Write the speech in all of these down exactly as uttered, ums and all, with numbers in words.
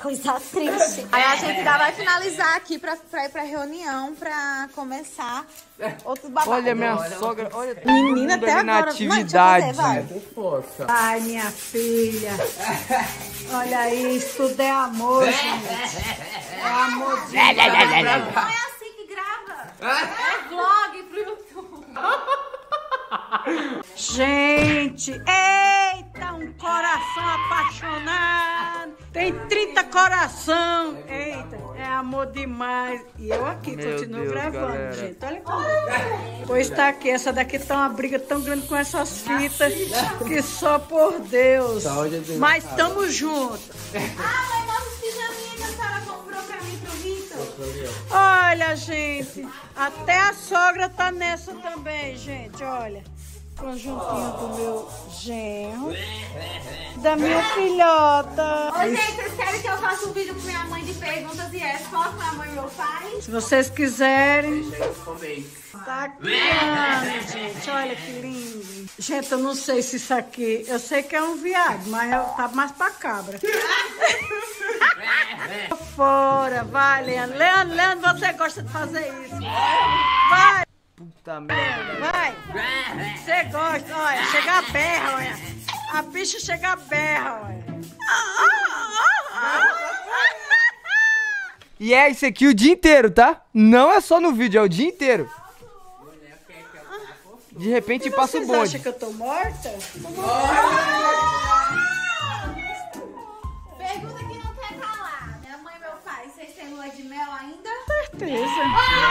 Coisa triste. Aí a gente ainda vai finalizar aqui pra, pra ir pra reunião, pra começar outros babados. Olha minha olha, sogra, olha todo menina mundo até ali na agora. atividade. Mãe, vai. Ai, minha filha. Olha isso, tudo é amor, gente. É amor de Não é assim que grava. É vlog pro YouTube. Gente, eita, um coração apaixonado. Tem trinta coração. Eita, é amor demais. E eu aqui Meu continuo Deus, gravando, galera. gente. Olha como. Pois tá aqui, essa daqui tá uma briga tão grande com essas fitas que só por Deus. Mas tamo juntos. Ah, mas nossos pijaminhas que a senhora comprou pra mim, pro Vitor. Olha, gente, até a sogra tá nessa também, gente, olha. Conjuntinho do meu genro, da minha filhota. Ô, gente, vocês querem que eu faça um vídeo com minha mãe de perguntas e respostas, minha mãe e meu pai? Se vocês quiserem, tá aqui, gente, olha que lindo. Gente, eu não sei se isso aqui, eu sei que é um viado, mas eu, tá mais pra cabra. Fora, vai, Leandro. Leandro, Leandro, você gosta de fazer isso. Vai. Puta merda. Vai! Você gosta, olha, chega a berra, olha. A bicha chega a berra, olha. E é isso aqui o dia inteiro, tá? Não é só no vídeo, é o dia inteiro. De repente E passa o vocês bonde. acham que eu tô morta? Pergunta que não quer calar. Minha mãe e meu pai, vocês têm lua de mel ainda? Certeza.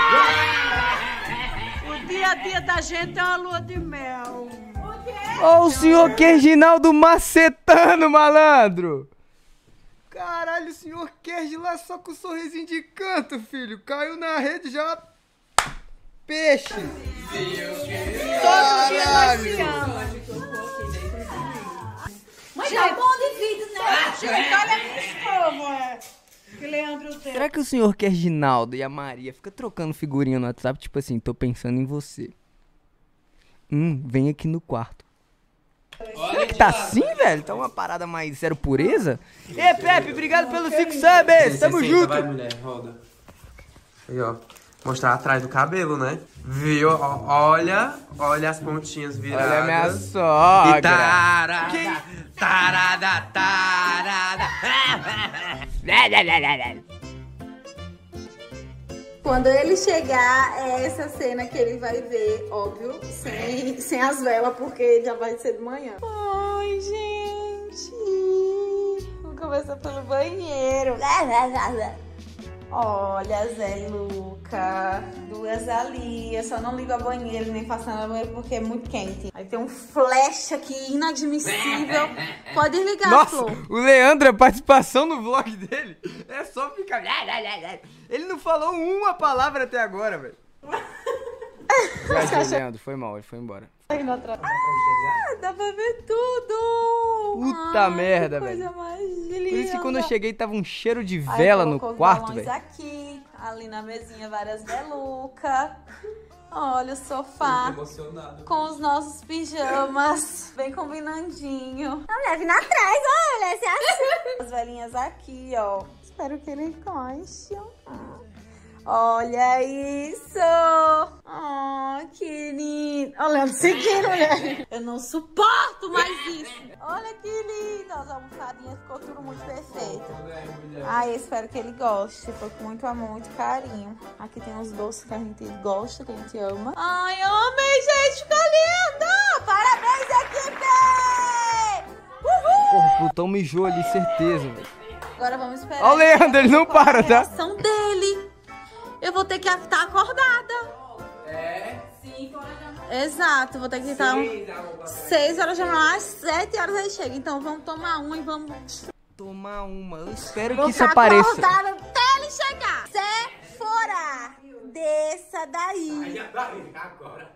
O dia a dia da gente é uma lua de mel. O quê? Ó o senhor Reginaldo macetando, malandro. Caralho, o senhor Kerg lá só com o sorrisinho de canto, filho. Caiu na rede já... Peixe. Todo dia nós se amamos. Mãe, tá bom de vídeo, né? Gente, olha como é. Que Leandro tem. Será que o senhor Reginaldo e a Maria ficam trocando figurinha no WhatsApp? Tipo assim, tô pensando em você. Hum, vem aqui no quarto. Será que tá assim, velho? Tá uma parada mais zero pureza? E Pepe, obrigado pelos cinco subs. Tamo junto. Vai, mulher, roda. Aí, ó. Mostrar atrás do cabelo, né? Viu? Ó, olha, olha as pontinhas viradas. Olha a minha sogra. E tarada, tarada, tarada. Quando ele chegar, é essa cena que ele vai ver, óbvio, sem, sem as velas, porque já vai ser de manhã. Ai, gente. Vou começar pelo banheiro. Olha, Zé Luca, duas ali. Eu só não ligo a banheiro, nem faço nada no banheiro porque é muito quente. Aí tem um flash aqui inadmissível. Pode ligar, Nossa, Flor. o Leandro, a participação no vlog dele é só ficar... Ele não falou uma palavra até agora, velho. Tchau, Leandro, foi mal, ele foi embora. Ah, dá pra ver tudo. Puta Ai, merda, que coisa velho. mais Por isso que quando eu linda. cheguei tava um cheiro de Aí vela no colocou os quarto, balões velho. aqui, ali na mesinha, várias velucas. Olha o sofá com os nossos pijamas, bem combinandinho. A mulher vindo atrás, olha, esse é assim. As velhinhas aqui, ó. Espero que ele goste. Olha isso! Oh, que lindo! Olha, seguindo, mulher! Eu não suporto mais isso! Olha que lindo! As almofadinhas ficou tudo muito perfeito. Ai, eu espero que ele goste. Foi com muito amor, muito carinho. Aqui tem uns doces que a gente gosta, que a gente ama. Ai, eu amei, gente! Ficou lindo! Parabéns, equipe! Uhul! Porra, o Plutão mijou ali, certeza, velho. Agora vamos esperar. Ó o Leandro, ele não qual para, a tá? reação dele. Eu vou ter que estar acordada. É? cinco horas da manhã. Exato, vou ter que estar seis horas da manhã, às sete horas ele chega. Então vamos tomar uma e vamos... Tomar uma, eu espero Vou que isso ficar apareça. acordada até ele chegar. Sephora, desça daí. Agora.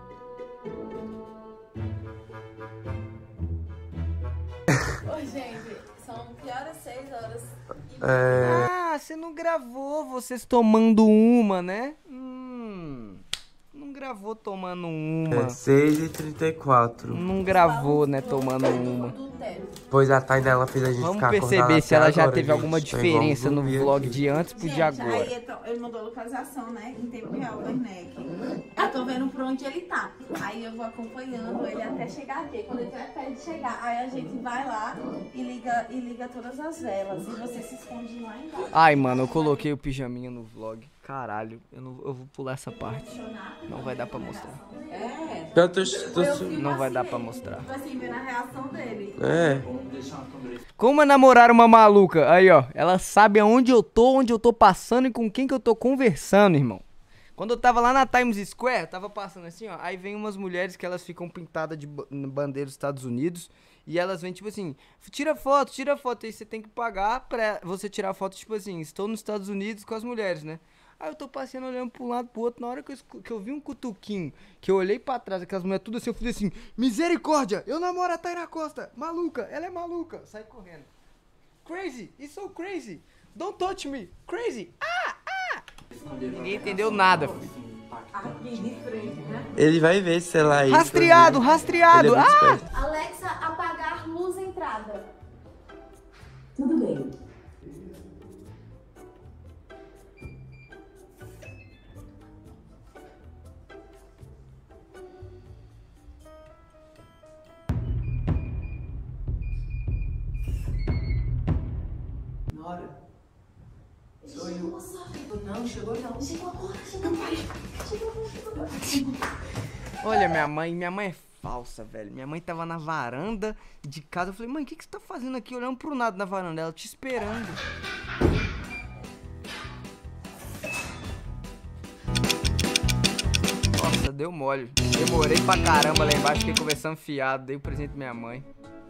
Oi, gente, são que horas? seis horas. É... Ah, você não gravou vocês tomando uma, né? Hum, não gravou tomando uma. É seis e trinta e quatro. Não gravou, né, tomando uma. acontece. Pois a Thay dela fez a gente Vamos ficar acordado perceber se até ela já agora, teve gente. alguma Então, vamos diferença no dormir vlog aqui. de antes pro de Gente, agora. aí ele, ele mandou a localização, né? Em tempo real, o Werneck. Eu tô vendo por onde ele tá. Aí eu vou acompanhando ele até chegar aqui. Quando ele estiver perto de chegar, aí a gente vai lá e liga, e liga todas as velas. E você se esconde lá embaixo. Ai, mano, eu coloquei o pijaminha no vlog. Caralho, eu, não, eu vou pular essa parte. Não vai dar pra mostrar. É. Eu tô, tô, Não vai dar pra mostrar. Tipo assim, vendo a reação dele. é. Como é namorar uma maluca? Aí, ó. Ela sabe aonde eu tô, onde eu tô passando e com quem que eu tô conversando, irmão. Quando eu tava lá na Times Square, tava passando assim, ó. Aí vem umas mulheres que elas ficam pintadas de ba- bandeira dos Estados Unidos. E elas vêm, tipo assim, tira foto, tira foto. Aí você tem que pagar pra você tirar foto, tipo assim, estou nos Estados Unidos com as mulheres, né? Aí eu tô passeando, olhando pra um lado, pro outro. Na hora que eu, escu- que eu vi um cutuquinho, que eu olhei pra trás, aquelas mulheres tudo assim, eu falei assim, misericórdia, eu namoro a Taina Costa, maluca, ela é maluca. Sai correndo. Crazy, it's so crazy. Don't touch me, crazy. Ah, ah. Ninguém entendeu nada, filho. Ele vai ver esse celular aí. Rastreado, Ele rastreado. é muito Ah! esperto. Alexa, apagar luz entrada. Tudo bem. Sou eu. Não, chegou não. Chegou agora, chegou agora. Chegou agora, chegou agora. Olha, minha mãe, minha mãe é falsa, velho. Minha mãe tava na varanda de casa. Eu falei, mãe, o que, que você tá fazendo aqui olhando pro nada na varanda? Ela te esperando. Nossa, deu mole. Demorei pra caramba lá embaixo, fiquei conversando fiado. Dei o presente pra minha mãe.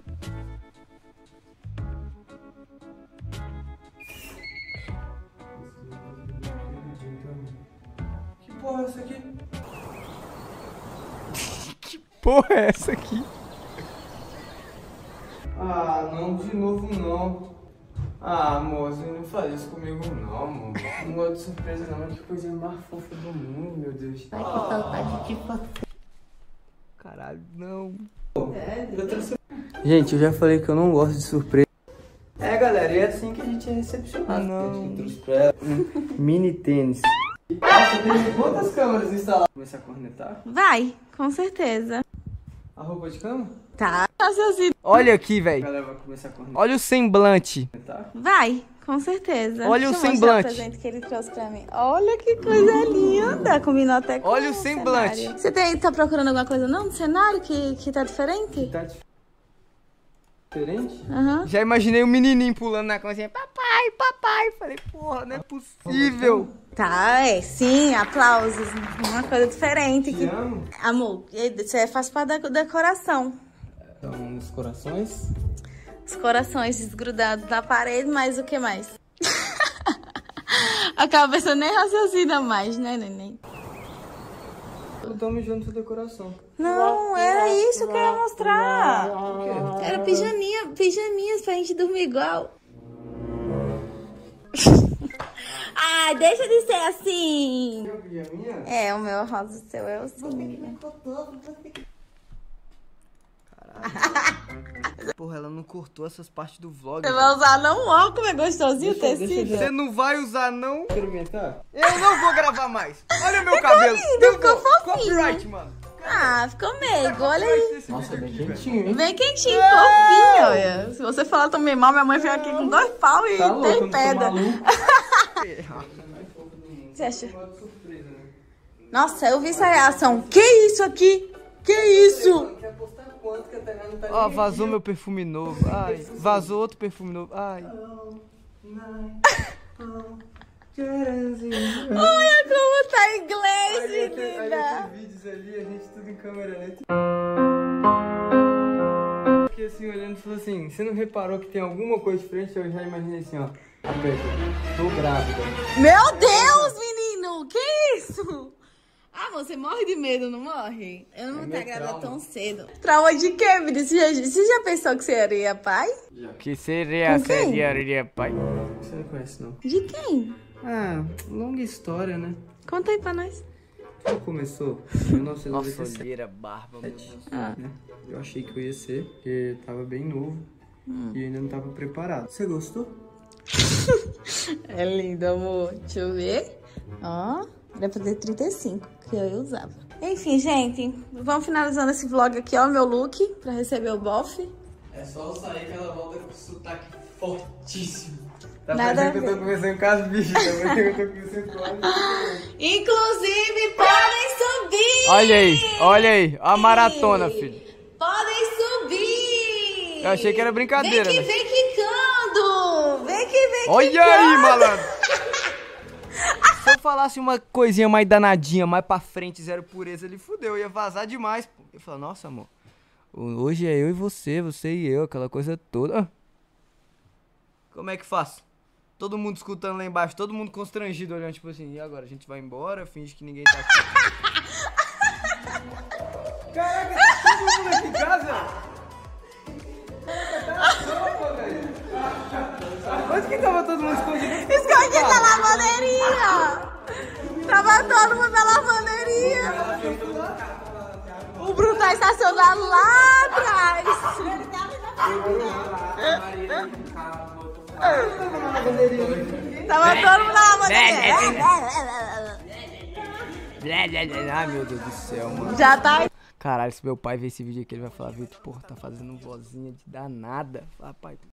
Que porra é essa aqui? Que porra é essa aqui? Ah, não, de novo não. Ah, moça, não faz isso comigo não, amor. Não gosto de surpresa não, mas que coisa mais fofa do mundo, meu Deus. Ai, que saudade de você. Caralho, não. Gente, eu já falei que eu não gosto de surpresa. É, galera, e é assim que a gente é recepcionado. Não. A gente trouxe pra ela um mini tênis. Nossa, tem quantas câmeras instaladas? Começar a cornetar? Vai, com certeza. A roupa de cama? Tá. Raciocínio. Olha aqui, A velho. galera vai começar a cornetar. Olha o semblante. Vai, com certeza. Olha o Deixa eu mostrar semblante. o presente que ele trouxe pra mim. Olha que coisa linda. Combinou até com Olha o semblante. cenário. Você tem, tá procurando alguma coisa não no cenário que, que tá diferente? Tá diferente? Aham. Já imaginei o menininho pulando na cozinha. Papai, papai. Falei, porra, não é possível. Tá, é, sim, aplausos. Uma coisa diferente. Te Que... amo. Amor, isso é- faz parte da decoração. Então, os corações. Os corações desgrudados na parede, mas o que mais? A cabeça nem raciocina mais, né, neném? Eu tô mijando sua decoração. Não, era isso que eu ia mostrar. Era pijaminha, pijaminhas pra gente dormir igual. Ai, deixa de ser assim. Pijaminha? É, o meu rosa, o seu é o sim. Porra, ela não cortou essas partes do vlog. Você vai usar não? Ó, como é gostosinho o Deixa- deixa eu tecido. Você não vai usar, não? Experimentar? Eu não vou gravar mais. Olha o meu cabelo. lindo, Não ficou vou. fofinho. Copyright, mano. Ah, ficou meigo, olha aí. Nossa, é bem quentinho, hein? Bem quentinho, fofinho, olha. Se você falar também mal, minha mãe vem aqui com dois pau e Tá louco, eu tem não sou pedra. maluco. Você acha? Nossa, eu vi essa reação. Que isso aqui? Que isso? Quer apostar quanto que a Tainá não tá Ó, nem vazou aqui, meu perfume novo. Ai, vazou outro perfume novo. Ai. Olha como tá em inglês, Aí tem, aí menina. tem vídeos ali, a gente tudo em câmera lenta. Fiquei assim olhando e falou assim, você não reparou que tem alguma coisa diferente? Eu já imaginei assim, ó. Aperta, tô grávida. Meu Deus, menino, que isso? Ah, você morre de medo, não morre? Eu não vou estar meu grávida trauma. tão cedo. Trauma de quê, menino? Você já, você já pensou que você seria pai? Que seria, Com quem? seria, seria, pai. Você não conhece, não? De quem? Ah, longa história, né? Conta aí pra nós. Quando começou? mil novecentos e noventa e Nossa, sete. olheira, barba, meu Deus. Ah. Né? Eu achei que eu ia ser, porque tava bem novo Hum. e ainda não tava preparado. Você gostou? É lindo, amor. Deixa eu ver. Ó, era pra ter trinta e cinco, que eu usava. Enfim, gente, vamos finalizando esse vlog aqui, ó, meu look, pra receber o bofe. É só eu sair que ela volta com sotaque fortíssimo. Tá Nada parecendo a que eu ver. tô conversando com as bichas também, eu tô conversando com as Inclusive, podem subir! Olha aí, olha aí. A maratona, filho. Podem subir! Eu achei que era brincadeira, Vem que né? vem quicando! Vem que vem Olha quicando! aí, malandro. Se eu falasse uma coisinha mais danadinha, mais pra frente, zero pureza, ele fudeu. Eu ia vazar demais, pô. Eu ia falar, nossa, amor. Hoje é eu e você, você e eu, aquela coisa toda. Ah. Como é que faço? Todo mundo escutando lá embaixo, todo mundo constrangido, olhando, tipo assim, e agora? A gente vai embora, finge que ninguém tá aqui. Caraca, todo mundo aqui em casa? Onde que tava todo mundo escondido? Escondido na lavandeirinha! Tava todo mundo na lavandeirinha! O Bruno tá estacionado lá atrás! Tava todo mundo na lavandeirinha! Ai, meu Deus do céu, mano. Já tá. Caralho, se meu pai ver esse vídeo aqui, ele vai falar, Vitor, porra, tá fazendo vozinha de danada. Fala, pai,